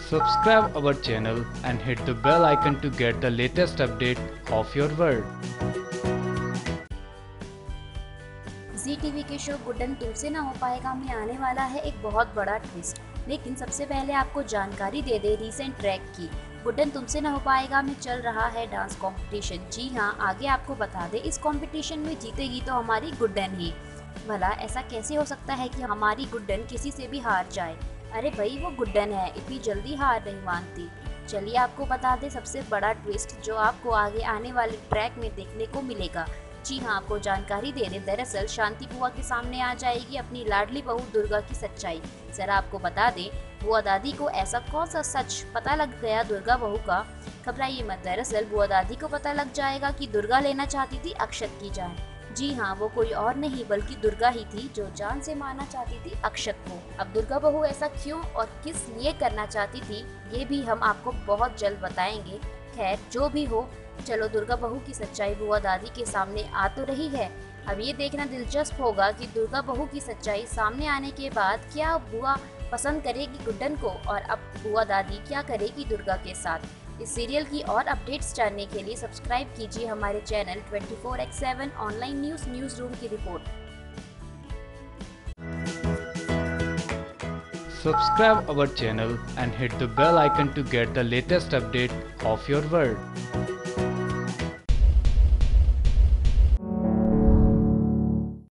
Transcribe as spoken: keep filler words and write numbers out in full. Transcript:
Subscribe our channel and hit the bell icon to get the latest update of your world. Zee TV के show Guddan तुमसे ना हो पाएगा में आने वाला है एक बहुत बड़ा ट्विस्ट। लेकिन सबसे पहले आपको जानकारी दे दे रीसेंट ट्रैक की। गुड्डन तुमसे ना हो पाएगा में चल रहा है डांस कंपटीशन। जी हाँ, आगे आपको बता दे इस कंपटीशन में जीतेगी तो हमारी गुड्डन ही। भला ऐसा कैसे हो सकता है कि हमारी गुड्डन किसी से भी हार जाए? अरे भाई, वो गुड्डन है, इतनी जल्दी हार नहीं मानती। चलिए आपको बता दें सबसे बड़ा ट्विस्ट जो आपको आगे आने वाले ट्रैक में देखने को मिलेगा। जी हाँ, आपको जानकारी दे दें, दरअसल शांति बुआ के सामने आ जाएगी अपनी लाडली बहू दुर्गा की सच्चाई। जरा आपको बता दें, बुआ दादी को ऐसा कौन सा सच पता लग गया दुर्गा बहू का? घबराइए मत, दरअसल बुआ दादी को पता लग जाएगा कि दुर्गा लेना चाहती थी अक्षत की जान। जी हाँ, वो कोई और नहीं बल्कि दुर्गा ही थी जो जान से मारना चाहती थी अक्षत को। अब दुर्गा बहू ऐसा क्यों और किस लिए करना चाहती थी, ये भी हम आपको बहुत जल्द बताएंगे। खैर जो भी हो, चलो दुर्गा बहू की सच्चाई बुआ दादी के सामने आ तो रही है। अब ये देखना दिलचस्प होगा कि दुर्गा बहू की सच्चाई सामने आने के बाद क्या बुआ पसंद करेगी गुड्डन को और अब बुआ दादी क्या करेगी दुर्गा के साथ। इस सीरियल की और अपडेट्स जानने के लिए सब्सक्राइब कीजिए हमारे channel twenty four by seven online news news room की report. Subscribe our channel and hit the bell icon to get the latest update of your world.